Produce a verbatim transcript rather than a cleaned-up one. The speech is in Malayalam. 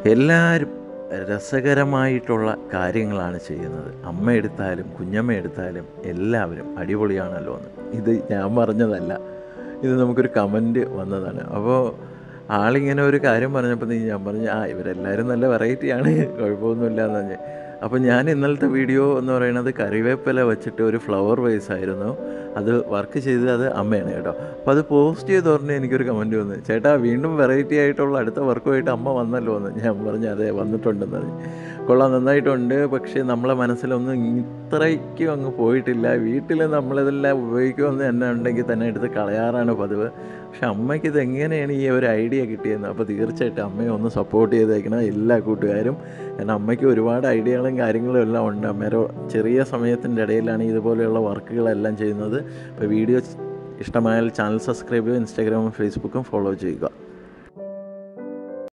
എല്ലാവരും രസകരമായിട്ടുള്ള കാര്യങ്ങളാണ് ചെയ്യുന്നത്. അമ്മ എടുത്താലും കുഞ്ഞമ്മ എടുത്താലും എല്ലാവരും അടിപൊളിയാണല്ലോ എന്ന്. ഇത് ഞാൻ പറഞ്ഞതല്ല, ഇത് നമുക്കൊരു കമൻറ്റ് വന്നതാണ്. അപ്പോൾ ആളിങ്ങനെ ഒരു കാര്യം പറഞ്ഞപ്പോൾ ഞാൻ പറഞ്ഞു, ആ ഇവരെല്ലാവരും നല്ല വെറൈറ്റിയാണ്, കുഴപ്പമൊന്നുമില്ല എന്ന് പറഞ്ഞ്. അപ്പോൾ ഞാൻ ഇന്നലത്തെ വീഡിയോ എന്ന് പറയുന്നത് കറിവേപ്പില വെച്ചിട്ട് ഒരു ഫ്ലവർ വേസ് ആയിരുന്നു. അത് വർക്ക് ചെയ്തത് അത് അമ്മയാണ് കേട്ടോ. അപ്പോൾ അത് പോസ്റ്റ് ചെയ്ത് പറഞ്ഞ് എനിക്കൊരു കമൻറ്റ് വന്നു, ചേട്ടാ വീണ്ടും വെറൈറ്റി ആയിട്ടുള്ള അടുത്ത വർക്കുമായിട്ട് അമ്മ വന്നല്ലോ എന്ന്. ഞാൻ പറഞ്ഞു അതെ വന്നിട്ടുണ്ടെന്ന് പറഞ്ഞു. കൊള്ളാം, നന്നായിട്ടുണ്ട്. പക്ഷേ നമ്മളെ മനസ്സിലൊന്നും ഇത്രയ്ക്കും അങ്ങ് പോയിട്ടില്ല. വീട്ടിൽ നമ്മളിതെല്ലാം ഉപയോഗിക്കുമെന്ന് തന്നെ ഉണ്ടെങ്കിൽ തന്നെ എടുത്ത് കളയാറാണ് പതിവ്. പക്ഷെ അമ്മയ്ക്ക് ഇത് എങ്ങനെയാണ് ഈ ഒരു ഐഡിയ കിട്ടിയെന്ന്. അപ്പോൾ തീർച്ചയായിട്ടും അമ്മയെ ഒന്ന് സപ്പോർട്ട് ചെയ്തേക്കണം എല്ലാ കൂട്ടുകാരും. കാരണം അമ്മയ്ക്ക് ഒരുപാട് ഐഡിയകളും കാര്യങ്ങളും എല്ലാം ഉണ്ട്. അമ്മേരോ ചെറിയ സമയത്തിൻ്റെ ഇടയിലാണ് ഇതുപോലെയുള്ള വർക്കുകളെല്ലാം ചെയ്യുന്നത്. അപ്പോൾ വീഡിയോ ഇഷ്ടമായാൽ ചാനൽ സബ്സ്ക്രൈബ് ചെയ്യുക, ഇൻസ്റ്റാഗ്രാമും ഫേസ്ബുക്കും ഫോളോ ചെയ്യുക.